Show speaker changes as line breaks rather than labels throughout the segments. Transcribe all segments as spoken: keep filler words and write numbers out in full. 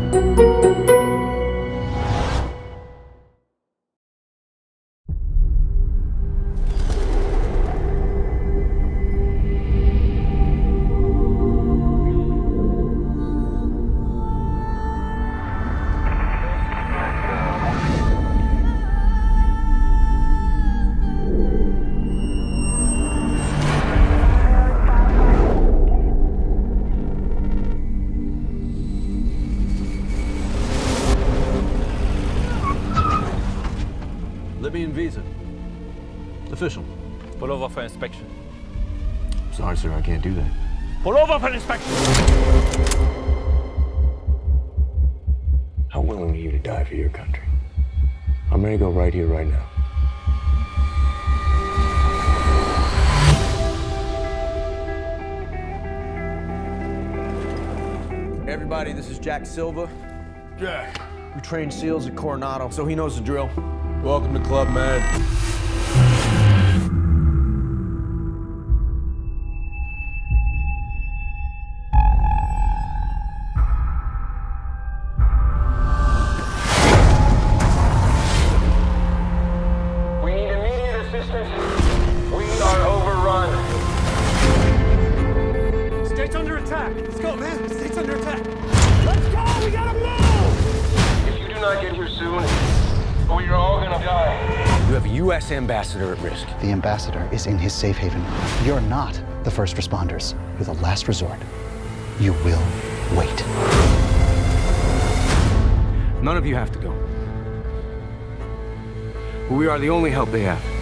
Libyan visa. Official.
Pull over for inspection.
Sorry, sir, I can't do that.
Pull over for inspection!
How willing are you to die for your country? I'm ready to go right here, right now.
Hey everybody, this is Jack Silva.
Jack.
We train SEALs at Coronado, so he knows the drill.
Welcome to Club Med.
We need immediate assistance. We are overrun.
State's under attack! Let's go, man! State's under attack!
Let's go! We gotta move! If you do not get here soon, we are all gonna die.
You have a U S ambassador at risk.
The ambassador is in his safe haven. You're not the first responders. You're the last resort. You will wait.
None of you have to go. But we are the only help they have.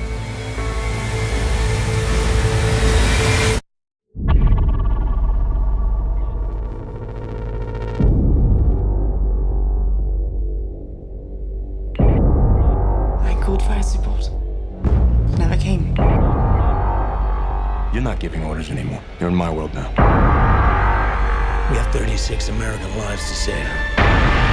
Called fire support. Never came.
You're not giving orders anymore. You're in my world now.
We have thirty-six American lives to save.